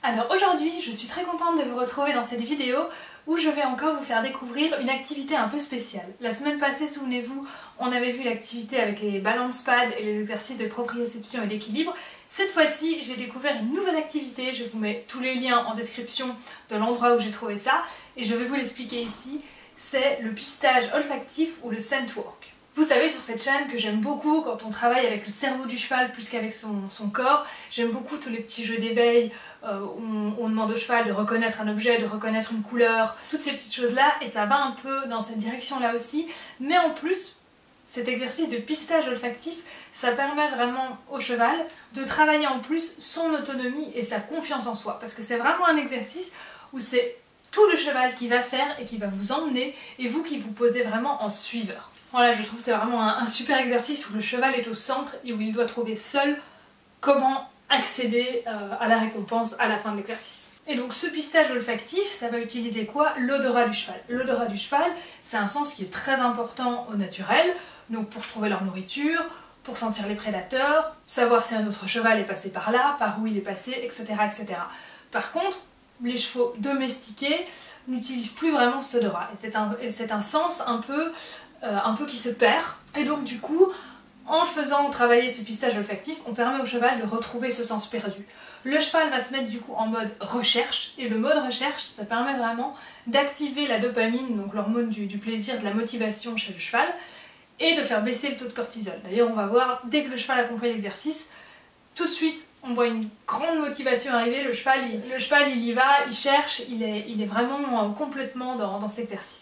Alors aujourd'hui, je suis très contente de vous retrouver dans cette vidéo où je vais encore vous faire découvrir une activité un peu spéciale. La semaine passée, souvenez-vous, on avait vu l'activité avec les balance pads et les exercices de proprioception et d'équilibre. Cette fois-ci, j'ai découvert une nouvelle activité, je vous mets tous les liens en description de l'endroit où j'ai trouvé ça et je vais vous l'expliquer ici. C'est le pistage olfactif ou le scent work. Vous savez sur cette chaîne que j'aime beaucoup quand on travaille avec le cerveau du cheval plus qu'avec son corps. J'aime beaucoup tous les petits jeux d'éveil où on demande au cheval de reconnaître un objet, de reconnaître une couleur, toutes ces petites choses-là, et ça va un peu dans cette direction-là aussi. Mais en plus, cet exercice de pistage olfactif, ça permet vraiment au cheval de travailler en plus son autonomie et sa confiance en soi. Parce que c'est vraiment un exercice où c'est tout le cheval qui va faire et qui va vous emmener, et vous qui vous posez vraiment en suiveur. Voilà, je trouve que c'est vraiment un super exercice où le cheval est au centre et où il doit trouver seul comment accéder à la récompense à la fin de l'exercice. Et donc ce pistage olfactif, ça va utiliser quoi? L'odorat du cheval. L'odorat du cheval, c'est un sens qui est très important au naturel, donc pour trouver leur nourriture, pour sentir les prédateurs, savoir si un autre cheval est passé par là, par où il est passé, etc. etc. Par contre, les chevaux domestiqués n'utilisent plus vraiment cet odorat. Et c'est un sens un peu qui se perd. Et donc du coup, en faisant travailler ce pistage olfactif, on permet au cheval de retrouver ce sens perdu. Le cheval va se mettre du coup en mode recherche, et le mode recherche, ça permet vraiment d'activer la dopamine, donc l'hormone du plaisir, de la motivation chez le cheval, et de faire baisser le taux de cortisol. D'ailleurs, on va voir, dès que le cheval a compris l'exercice, tout de suite, on voit une grande motivation arriver, le cheval il y va, il cherche, il est vraiment complètement dans cet exercice.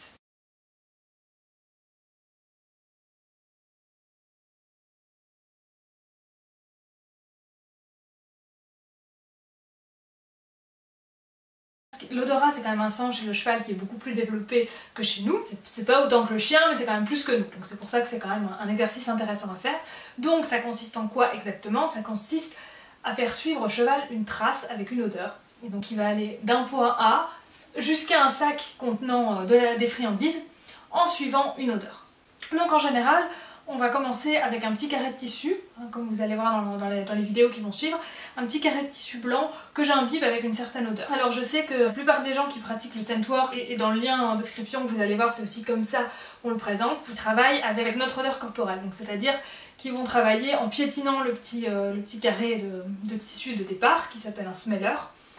L'odorat, c'est quand même un sens chez le cheval qui est beaucoup plus développé que chez nous. C'est pas autant que le chien, mais c'est quand même plus que nous. Donc c'est pour ça que c'est quand même un exercice intéressant à faire. Donc ça consiste en quoi exactement? Ça consiste à faire suivre au cheval une trace avec une odeur. Et donc il va aller d'un point A jusqu'à un sac contenant des friandises en suivant une odeur. Donc en général, on va commencer avec un petit carré de tissu, comme vous allez voir dans les vidéos qui vont suivre, un petit carré de tissu blanc que j'imbibe avec une certaine odeur. Alors je sais que la plupart des gens qui pratiquent le scent work, et dans le lien en description que vous allez voir, c'est aussi comme ça qu'on le présente, ils travaillent avec notre odeur corporelle, donc c'est-à-dire qu'ils vont travailler en piétinant le petit carré de tissu de départ, qui s'appelle un smeller,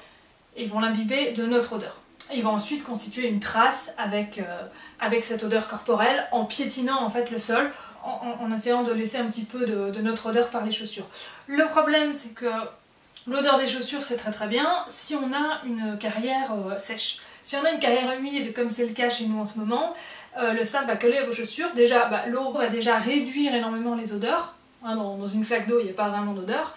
et ils vont l'imbiber de notre odeur. Ils vont ensuite constituer une trace avec cette odeur corporelle en piétinant en fait le sol, en essayant de laisser un petit peu de notre odeur par les chaussures. Le problème, c'est que l'odeur des chaussures, c'est très très bien si on a une carrière sèche. Si on a une carrière humide, comme c'est le cas chez nous en ce moment, le sable va coller à vos chaussures. Déjà, l'eau va déjà réduire énormément les odeurs. Dans une flaque d'eau, il n'y a pas vraiment d'odeur.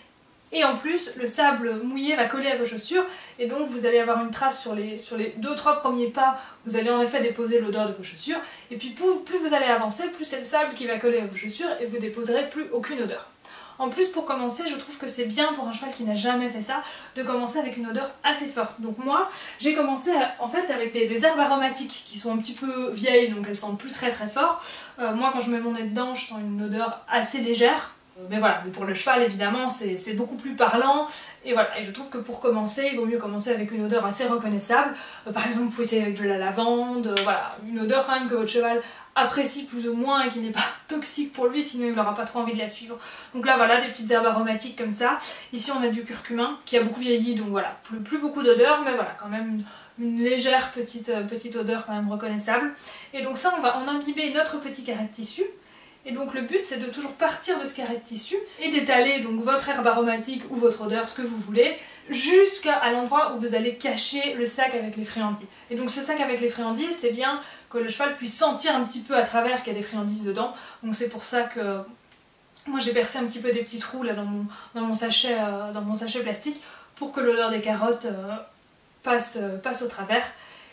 Et en plus, le sable mouillé va coller à vos chaussures, et donc vous allez avoir une trace sur les 2-3 premiers pas, vous allez en effet déposer l'odeur de vos chaussures, et puis plus vous allez avancer, plus c'est le sable qui va coller à vos chaussures, et vous déposerez plus aucune odeur. En plus, pour commencer, je trouve que c'est bien pour un cheval qui n'a jamais fait ça, de commencer avec une odeur assez forte. Donc moi, j'ai commencé en fait avec des herbes aromatiques qui sont un petit peu vieilles, donc elles sentent plus très très fort. Moi, quand je mets mon nez dedans, je sens une odeur assez légère. Mais voilà, mais pour le cheval évidemment c'est beaucoup plus parlant, et voilà, et je trouve que pour commencer, il vaut mieux commencer avec une odeur assez reconnaissable. Par exemple, vous pouvez essayer avec de la lavande, voilà, une odeur quand même que votre cheval apprécie plus ou moins et qui n'est pas toxique pour lui, sinon il n'aura pas trop envie de la suivre. Donc là voilà, des petites herbes aromatiques comme ça. Ici on a du curcumin qui a beaucoup vieilli, donc voilà, plus beaucoup d'odeur, mais voilà, quand même une légère petite odeur quand même reconnaissable. Et donc ça, on va imbiber notre petit carré de tissu. Et donc le but, c'est de toujours partir de ce carré de tissu et d'étaler donc votre herbe aromatique ou votre odeur, ce que vous voulez, jusqu'à l'endroit où vous allez cacher le sac avec les friandises. Et donc ce sac avec les friandises, c'est bien que le cheval puisse sentir un petit peu à travers qu'il y a des friandises dedans. Donc c'est pour ça que moi j'ai percé un petit peu des petits trous là dans mon sachet plastique pour que l'odeur des carottes passe au travers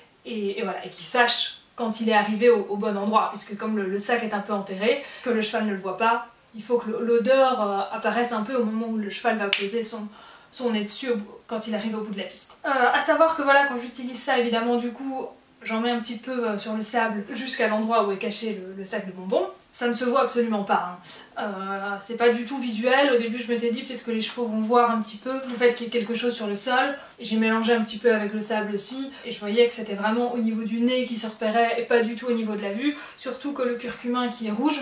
et voilà, et qu'il sache quand il est arrivé au bon endroit, puisque comme le sac est un peu enterré, que le cheval ne le voit pas, il faut que l'odeur apparaisse un peu au moment où le cheval va poser son nez dessus quand il arrive au bout de la piste. À savoir que voilà, quand j'utilise ça, évidemment du coup, j'en mets un petit peu sur le sable jusqu'à l'endroit où est caché le sac de bonbons. Ça ne se voit absolument pas, hein. C'est pas du tout visuel. Au début je m'étais dit peut-être que les chevaux vont voir un petit peu le fait qu'il y ait quelque chose sur le sol. J'ai mélangé un petit peu avec le sable aussi et je voyais que c'était vraiment au niveau du nez qui se repérait et pas du tout au niveau de la vue. Surtout que le curcumin qui est rouge,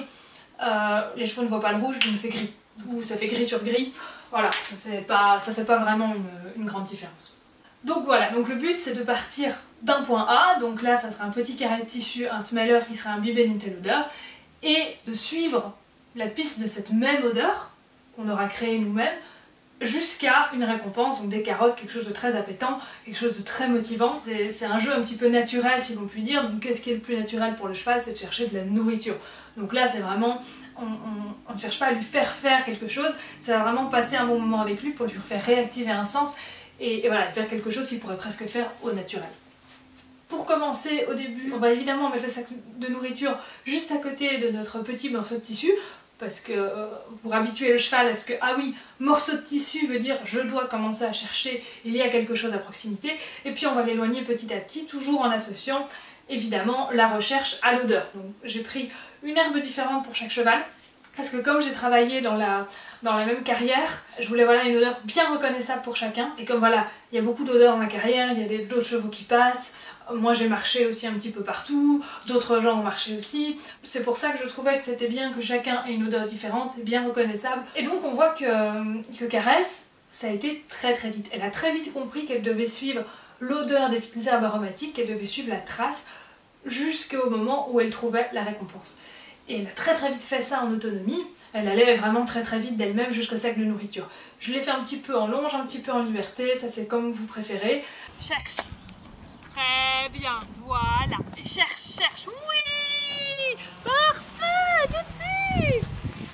les chevaux ne voient pas le rouge donc c'est gris. Ou ça fait gris sur gris. Voilà, ça fait pas vraiment une grande différence. Donc voilà, donc le but c'est de partir d'un point A, donc là ça sera un petit carré de tissu, un smeller qui sera imbibé d'une telle odeur, et de suivre la piste de cette même odeur qu'on aura créée nous-mêmes jusqu'à une récompense, donc des carottes, quelque chose de très appétant, quelque chose de très motivant. C'est un jeu un petit peu naturel si l'on peut dire, donc qu'est-ce qui est le plus naturel pour le cheval? C'est de chercher de la nourriture. Donc là c'est vraiment, on ne cherche pas à lui faire faire quelque chose, ça va vraiment passer un bon moment avec lui pour lui faire réactiver un sens et voilà, faire quelque chose qu'il pourrait presque faire au naturel. Pour commencer, au début, on va évidemment mettre le sac de nourriture juste à côté de notre petit morceau de tissu, parce que pour habituer le cheval à ce que, ah oui, morceau de tissu veut dire je dois commencer à chercher, il y a quelque chose à proximité, et puis on va l'éloigner petit à petit, toujours en associant évidemment la recherche à l'odeur. Donc j'ai pris une herbe différente pour chaque cheval, parce que comme j'ai travaillé dans la même carrière, je voulais voilà une odeur bien reconnaissable pour chacun. Et comme voilà, il y a beaucoup d'odeurs dans la carrière, il y a d'autres chevaux qui passent, moi j'ai marché aussi un petit peu partout, d'autres gens ont marché aussi. C'est pour ça que je trouvais que c'était bien que chacun ait une odeur différente et bien reconnaissable. Et donc on voit que Caresse, ça a été très vite. Elle a très vite compris qu'elle devait suivre l'odeur des petites herbes aromatiques, qu'elle devait suivre la trace jusqu'au moment où elle trouvait la récompense. Et elle a très vite fait ça en autonomie, elle allait vraiment très vite d'elle-même jusqu'au sac de nourriture. Je l'ai fait un petit peu en longe, un petit peu en liberté, ça c'est comme vous préférez. Cherche. Très bien, voilà. Et cherche. Oui, parfait, tout de suite.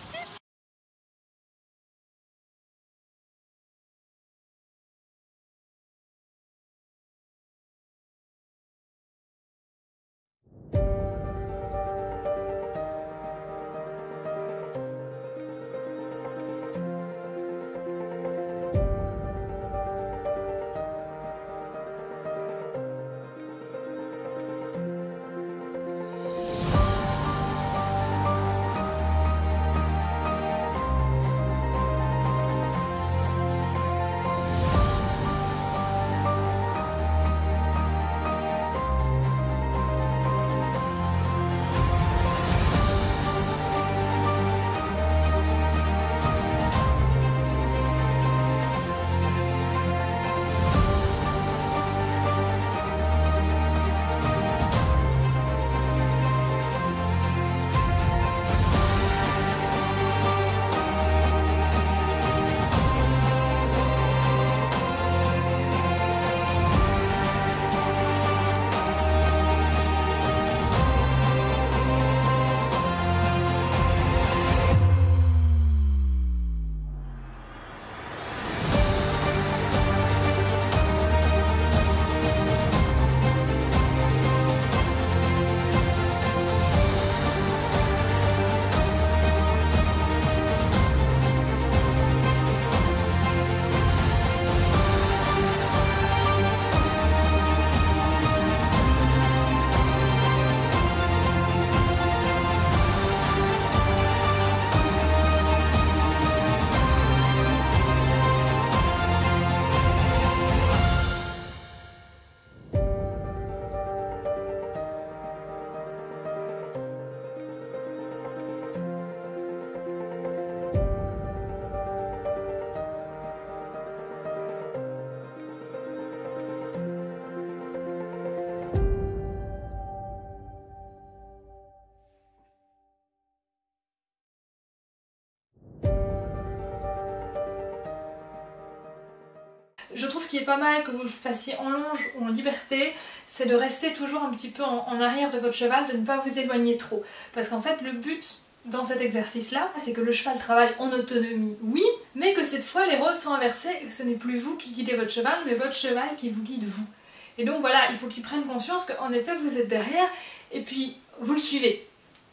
Je trouve qu'il est pas mal que vous le fassiez en longe ou en liberté, c'est de rester toujours un petit peu en arrière de votre cheval, de ne pas vous éloigner trop. Parce qu'en fait le but dans cet exercice-là, c'est que le cheval travaille en autonomie, oui, mais que cette fois les rôles sont inversés et que ce n'est plus vous qui guidez votre cheval, mais votre cheval qui vous guide vous. Et donc voilà, il faut qu'il prenne conscience qu'en effet vous êtes derrière et puis vous le suivez.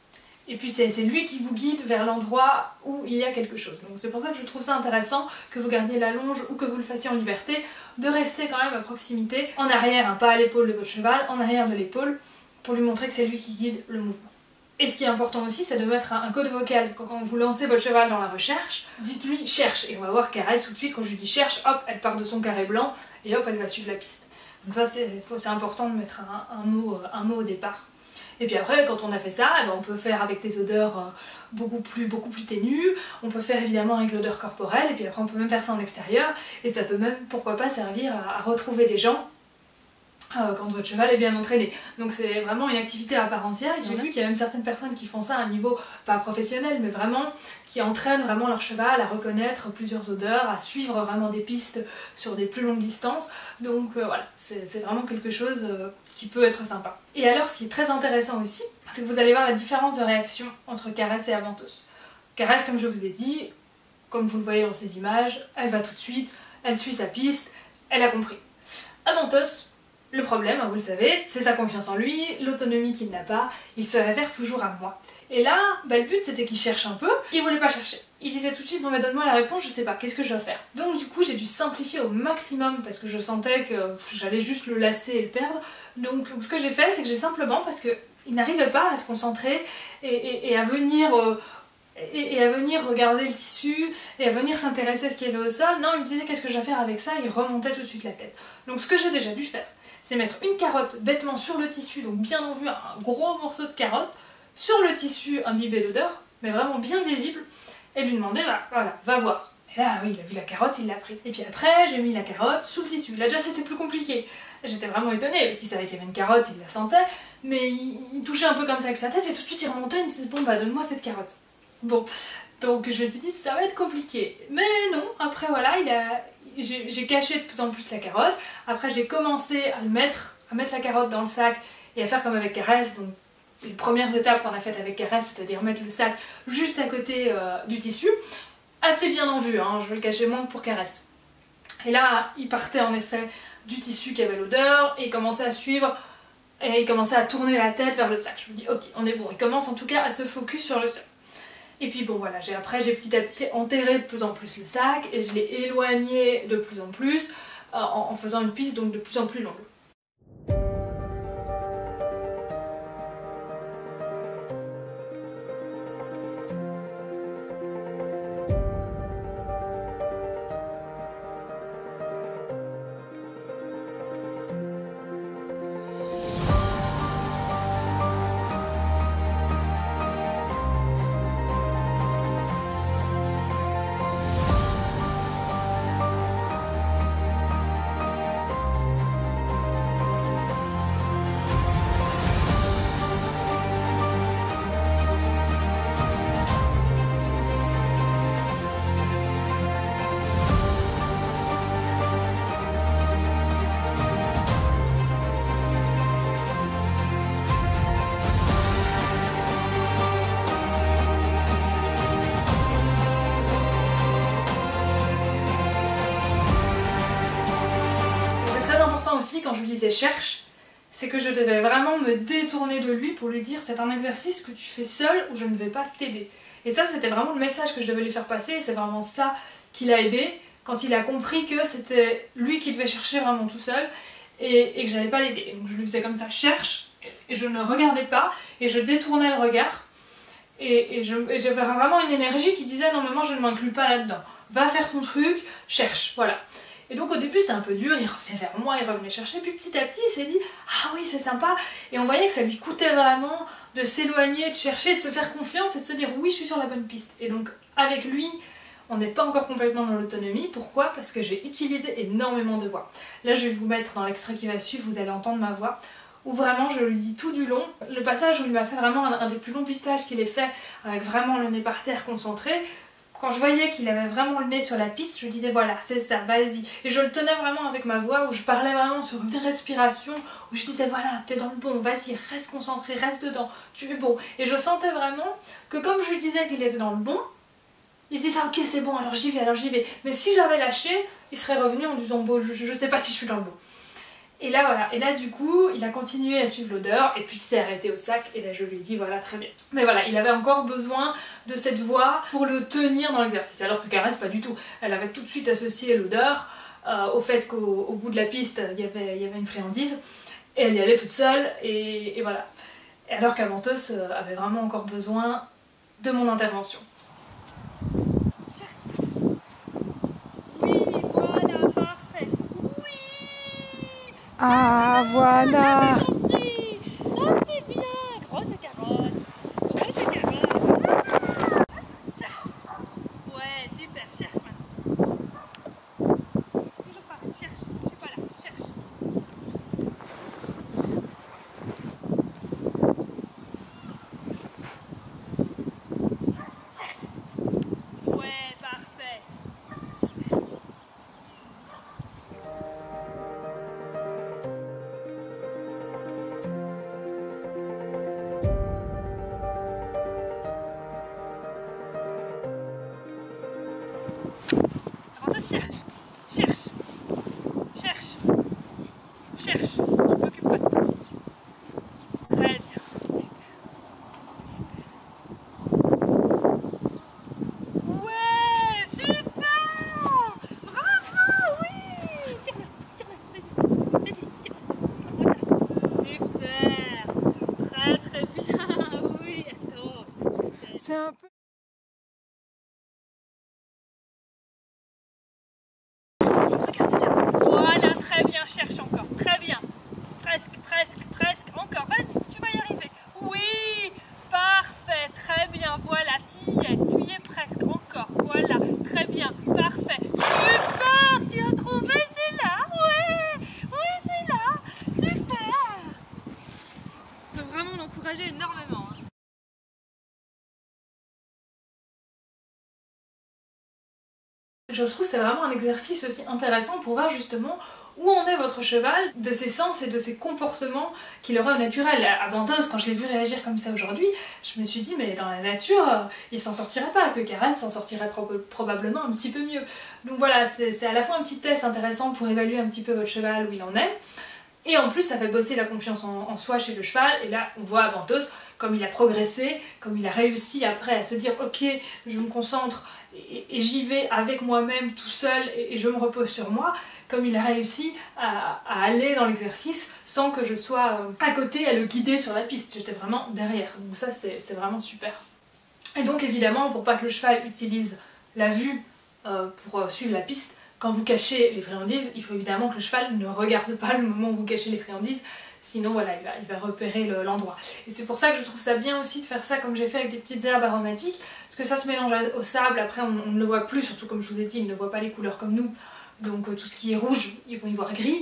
Et puis c'est lui qui vous guide vers l'endroit où il y a quelque chose. Donc c'est pour ça que je trouve ça intéressant que vous gardiez la longe ou que vous le fassiez en liberté, de rester quand même à proximité, en arrière, hein, pas à l'épaule de votre cheval, en arrière de l'épaule, pour lui montrer que c'est lui qui guide le mouvement. Et ce qui est important aussi, c'est de mettre un code vocal. Quand vous lancez votre cheval dans la recherche, dites-lui cherche. Et on va voir Caresse tout de suite, quand je lui dis cherche, hop, elle part de son carré blanc et hop, elle va suivre la piste. Donc ça, c'est important de mettre un mot au départ. Et puis après, quand on a fait ça, on peut faire avec des odeurs beaucoup plus ténues, on peut faire évidemment avec l'odeur corporelle, et puis après on peut même faire ça en extérieur, et ça peut même, pourquoi pas, servir à retrouver des gens quand votre cheval est bien entraîné. Donc c'est vraiment une activité à part entière. J'ai vu qu'il y a même certaines personnes qui font ça à un niveau pas professionnel, mais vraiment qui entraînent vraiment leur cheval à reconnaître plusieurs odeurs, à suivre vraiment des pistes sur des plus longues distances. Donc voilà, c'est vraiment quelque chose qui peut être sympa. Et alors ce qui est très intéressant aussi, c'est que vous allez voir la différence de réaction entre Caresse et Aventos. Caresse, comme je vous ai dit, comme vous le voyez dans ces images, elle va tout de suite, elle suit sa piste, elle a compris. Aventos, le problème, vous le savez, c'est sa confiance en lui, l'autonomie qu'il n'a pas, il se réfère toujours à moi. Et là, le but c'était qu'il cherche un peu, il voulait pas chercher. Il disait tout de suite, bon mais donne-moi la réponse, je sais pas, qu'est-ce que je dois faire? Donc du coup j'ai dû simplifier au maximum parce que je sentais que j'allais juste le lasser et le perdre. Donc ce que j'ai fait, c'est que j'ai simplement, parce qu'il n'arrivait pas à se concentrer et à venir... Et à venir regarder le tissu, et à venir s'intéresser à ce qu'il y avait au sol, non, il me disait qu'est-ce que je vais faire avec ça, il remontait tout de suite la tête. Donc ce que j'ai déjà dû faire, c'est mettre une carotte bêtement sur le tissu, donc bien en vue, un gros morceau de carotte, sur le tissu imbibé d'odeur, mais vraiment bien visible, et lui demander, voilà, va voir. Et là, oui, il a vu la carotte, il l'a prise. Et puis après, j'ai mis la carotte sous le tissu. Là déjà, c'était plus compliqué. J'étais vraiment étonnée, parce qu'il savait qu'il y avait une carotte, il la sentait, mais il touchait un peu comme ça avec sa tête, et tout de suite il remontait, il me disait, bon donne-moi cette carotte. Bon, donc je me suis dit ça va être compliqué, mais non, après voilà, j'ai caché de plus en plus la carotte, après j'ai commencé à mettre la carotte dans le sac et à faire comme avec Caresse, donc les premières étapes qu'on a faites avec Caresse, c'est-à-dire mettre le sac juste à côté du tissu, assez bien en vue, hein, je le cachais moins que pour Caresse. Et là, il partait en effet du tissu qui avait l'odeur et il commençait à suivre, et il commençait à tourner la tête vers le sac. Je me dis ok, on est bon, il commence en tout cas à se focus sur le sol. Et puis bon voilà, après j'ai petit à petit enterré de plus en plus le sac et je l'ai éloigné de plus en plus en faisant une piste donc de plus en plus longue. Aussi, quand je lui disais cherche, c'est que je devais vraiment me détourner de lui pour lui dire c'est un exercice que tu fais seul ou je ne vais pas t'aider. Et ça c'était vraiment le message que je devais lui faire passer et c'est vraiment ça qui l'a aidé quand il a compris que c'était lui qui devait chercher vraiment tout seul et que j'allais pas l'aider. Donc je lui faisais comme ça cherche et je ne regardais pas et je détournais le regard et j'avais vraiment une énergie qui disait non maman je ne m'inclus pas là-dedans, va faire ton truc, cherche, voilà. Et donc au début c'était un peu dur, il revenait vers moi, il revenait chercher, puis petit à petit il s'est dit ah oui c'est sympa, et on voyait que ça lui coûtait vraiment de s'éloigner, de chercher, de se faire confiance et de se dire oui je suis sur la bonne piste. Et donc avec lui on n'est pas encore complètement dans l'autonomie, pourquoi? Parce que j'ai utilisé énormément de voix. Là je vais vous mettre dans l'extrait qui va suivre, vous allez entendre ma voix, où vraiment je lui dis tout du long. Le passage où il m'a fait vraiment un des plus longs pistages qu'il ait fait, avec vraiment le nez par terre concentré. Quand je voyais qu'il avait vraiment le nez sur la piste, je disais voilà, c'est ça, vas-y. Et je le tenais vraiment avec ma voix, où je parlais vraiment sur une respiration, où je disais voilà, t'es dans le bon, vas-y, reste concentré, reste dedans, tu es bon. Et je sentais vraiment que comme je lui disais qu'il était dans le bon, il se disait ok c'est bon, alors j'y vais. Mais si j'avais lâché, il serait revenu en disant bon, je sais pas si je suis dans le bon. Et là voilà, et là du coup il a continué à suivre l'odeur et puis il s'est arrêté au sac et là je lui ai dit voilà très bien. Mais voilà, il avait encore besoin de cette voix pour le tenir dans l'exercice, alors que Caresse pas du tout. Elle avait tout de suite associé l'odeur au fait qu'au bout de la piste il y avait une friandise et elle y allait toute seule et voilà. Et alors qu'Aventos avait vraiment encore besoin de mon intervention. Ah voilà. Ça c'est bien, grosse carotte, grosse carotte. Cherche. Ouais, super, cherche maintenant. Toujours pareil, cherche, je suis pas là, cherche. Cherche. Ouais, parfait. Cherche, cherche, cherche, cherche, je m'occupe pas de toi. Très bien, super, ouais, super, bravo, oui, tire-le, vas-y, tire-le, super, très bien, oui, attends. C'est un peu... Voilà, très bien, cherche encore, très bien. Presque, encore, vas-y, tu vas y arriver. Oui, parfait, très bien, voilà, tu y es presque, encore, voilà, très bien, parfait. Super, tu as trouvé, c'est là, ouais, oui, c'est là, super. On peut vraiment l'encourager énormément. Hein. Je trouve que c'est vraiment un exercice aussi intéressant pour voir justement où en est votre cheval, de ses sens et de ses comportements qu'il aurait au naturel. À Ventos, quand je l'ai vu réagir comme ça aujourd'hui, je me suis dit mais dans la nature, il s'en sortirait pas, que Caresse s'en sortirait probablement un petit peu mieux. Donc voilà, c'est à la fois un petit test intéressant pour évaluer un petit peu votre cheval où il en est, et en plus ça fait bosser la confiance en soi chez le cheval, et là on voit à Ventos comme il a progressé, comme il a réussi après à se dire ok, je me concentre et j'y vais avec moi-même tout seul et je me repose sur moi, comme il a réussi à aller dans l'exercice sans que je sois à côté à le guider sur la piste, j'étais vraiment derrière, donc ça c'est vraiment super. Et donc évidemment pour pas que le cheval utilise la vue pour suivre la piste, quand vous cachez les friandises, il faut évidemment que le cheval ne regarde pas le moment où vous cachez les friandises, sinon voilà, il va repérer l'endroit. Et c'est pour ça que je trouve ça bien aussi de faire ça comme j'ai fait avec des petites herbes aromatiques, parce que ça se mélange au sable, après on ne le voit plus, surtout comme je vous ai dit, il ne voit pas les couleurs comme nous, donc tout ce qui est rouge, ils vont y voir gris.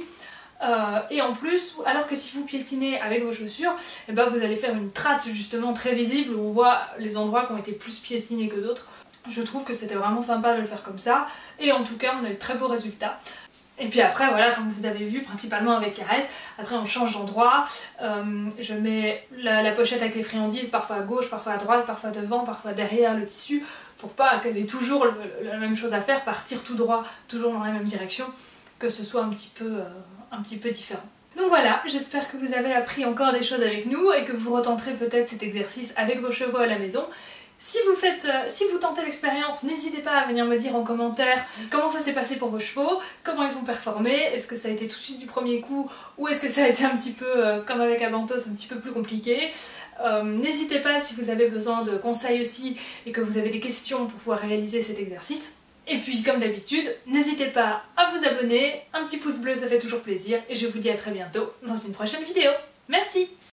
Et en plus, alors que si vous piétinez avec vos chaussures, et ben vous allez faire une trace justement très visible où on voit les endroits qui ont été plus piétinés que d'autres. Je trouve que c'était vraiment sympa de le faire comme ça, et en tout cas on a eu de très beaux résultats. Et puis après voilà, comme vous avez vu, principalement avec Caresse, après on change d'endroit, je mets la pochette avec les friandises, parfois à gauche, parfois à droite, parfois devant, parfois derrière le tissu, pour pas qu'elle ait toujours la même chose à faire, partir tout droit, toujours dans la même direction, que ce soit un petit peu différent. Donc voilà, j'espère que vous avez appris encore des choses avec nous et que vous retenterez peut-être cet exercice avec vos chevaux à la maison. Si vous tentez l'expérience, n'hésitez pas à venir me dire en commentaire comment ça s'est passé pour vos chevaux, comment ils ont performé, est-ce que ça a été tout de suite du premier coup ou est-ce que ça a été un petit peu, comme avec Aventos, un petit peu plus compliqué. N'hésitez pas si vous avez besoin de conseils aussi et que vous avez des questions pour pouvoir réaliser cet exercice. Et puis comme d'habitude, n'hésitez pas à vous abonner, un petit pouce bleu ça fait toujours plaisir et je vous dis à très bientôt dans une prochaine vidéo. Merci!